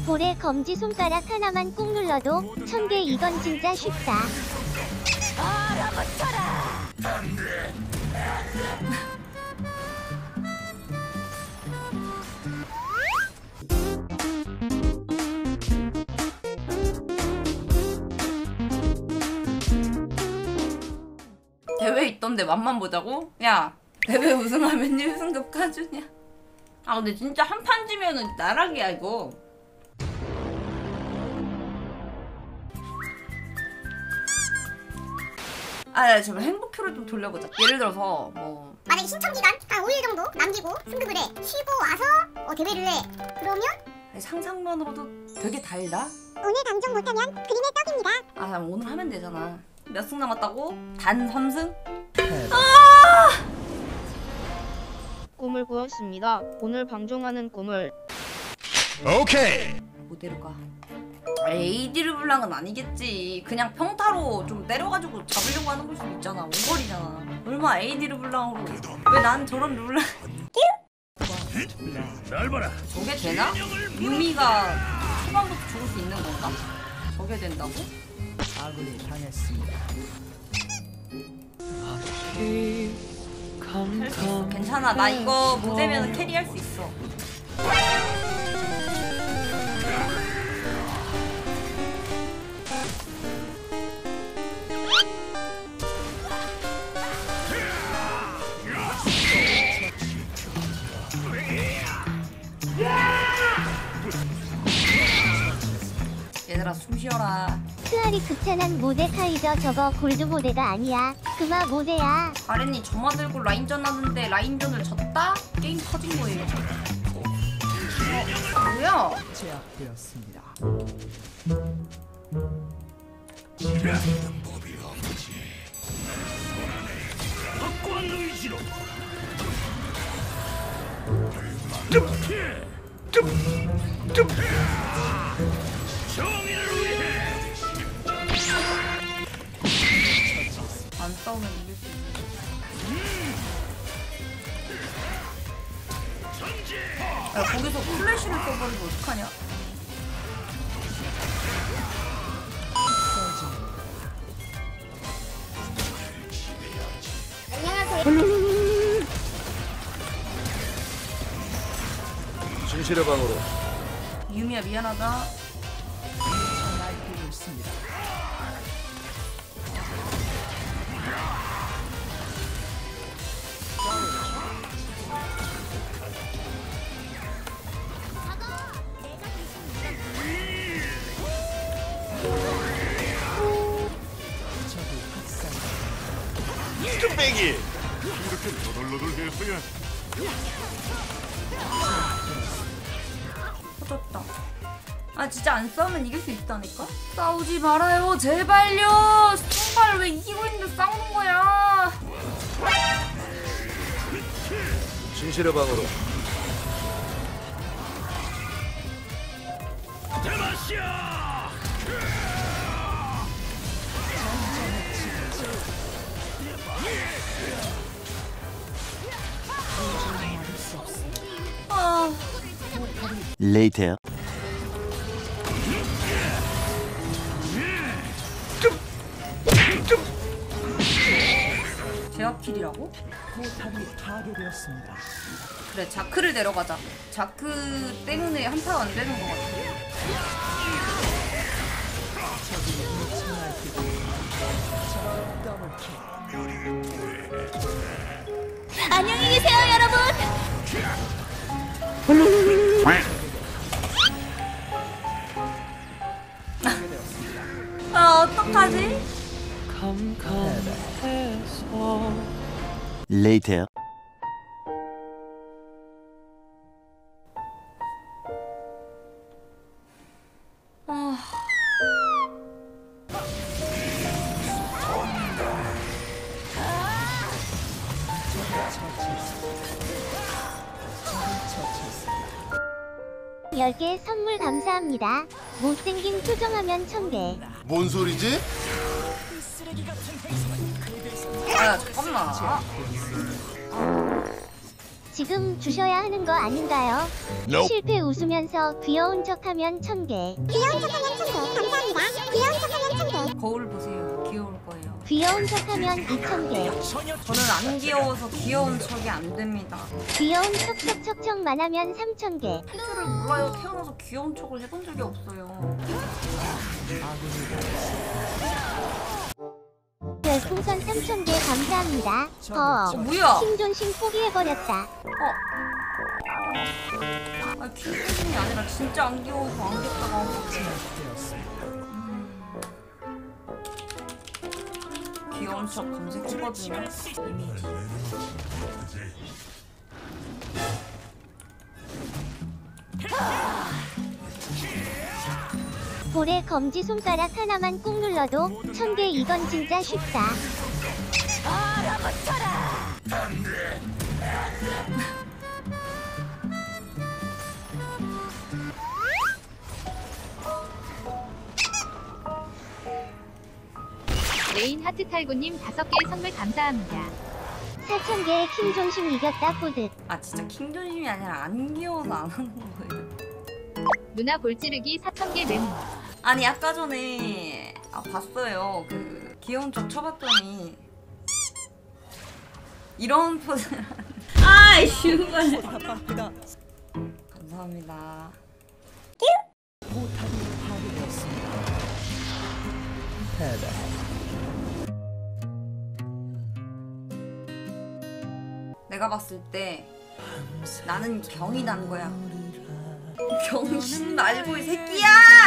고래 검지 손가락 하나만 꾹 눌러도 1000개. 이건 진짜 쉽다. 대회 있던데 맛만 보자고? 야, 대회 우승하면 1승급 가주냐? 아 근데 진짜 한 판 지면은 나락이야 이거. 아, 제발 행복표를 좀 돌려보자. 예를 들어서 뭐 만약에 신청기간 한 5일 정도 남기고 승급을 해. 쉬고 와서 대회를 해. 그러면 상상만으로도 되게 달다? 오늘 방송 못하면 그림의 떡입니다. 아, 오늘 하면 되잖아. 몇 승 남았다고? 단 3승? 꿈을 꾸었습니다. 오늘 방종하는 꿈을. 오케이. 뭐대로 가? AD 르블랑은 아니겠지. 그냥 평타로 좀 때려가지고 잡으려고 하는 걸 수도 있잖아. 오거리잖아. 얼마 AD 르블랑으로. 왜 난 저런 르블랑. 날 봐라. 저게 되나? 유미가 초반부터 죽을 수 있는 건가? 저게 된다고? 아군이 당했습니다. 할 수 있어. 괜찮아. 나 이거 무대면 캐리할 수 있어. 얘들아 숨 쉬어라. 스알이 극찬한 모데카이저. 저거 골드 모데가 아니야. 금화 모데야. 아렌이 점화 들고 라인전 하는데 라인전을 졌다? 게임 터진 거예요. 뭐야? 제압되었습니다. 지나는 법이 없지. 확고한 의지로. 정의를 위해. 안 싸우면 이길 수 있어. 야, 거기서 플래시를 써버리면 어떡하냐? 진실의 방으로. 유미야 미안하다. 날뛰고 있습니다. 뚝배기. 이렇게 너덜너덜해서야. 터졌다. 아 진짜 안 싸우면 이길 수 있다니까? 싸우지 말아요 제발요. 정말 왜 이기고 있는데 싸우는 거야? 진실의 방으로. 대마시아. 아 Later. 제압킬이라고? 포탑이 파괴되었습니다. 그래 자크를 내려가자. 자크 때문에 한타가 안 되는 것 같아. 안녕히 계세요, 여러분. 아 어떡하지? Later. 아 열 개 선물 감사합니다. 못생긴 표정하면 1000개. 뭔 소리지? 아, 잠깐만. 지금 주셔야 하는 거 아닌가요? Nope. 실패 웃으면서 귀여운 척하면 1000개. 귀여운 척하면 1000개. 감사합니다. 귀여운 척하면 1000개. 거울 보세요. 귀여울 거예요. 귀여운 척하면 2000개. 저는 안 귀여워서 귀여운 척이 안 됩니다. 귀여운 척척척척만 하면 3000개. 할 줄을 몰라요. 태어나서 귀여운 척을 해본 적이 없어요. 별풍선 3000개 감사합니다. 뭐야? 킹존심 포기해버렸다. 아, 귀여움이 아니라 진짜 안 귀여워서 안 귀엽다고 한 거지. 귀여운 척 검색했거든요. 이미지. 볼에 검지 손가락 하나만 꾹 눌러도 1000개. 이건 진짜 쉽다. 레인 하트탈구님 5개 선물 감사합니다. 4000개 킹존심 이겼다 뿌듯. 아 진짜 킹존심이 아니라 안 귀여워서 안 하는 거예요. 누나 볼찌르기 4000개 램. 아니 아까 전에 봤어요. 그 귀여운 척 쳐봤더니 이런 포즈를 아이 슈발. 감사합니다. 포탑이 파괴되었습니다. 패배. 내가 봤을 때 나는 경이 난 거야. 경신 말고 이 새끼야!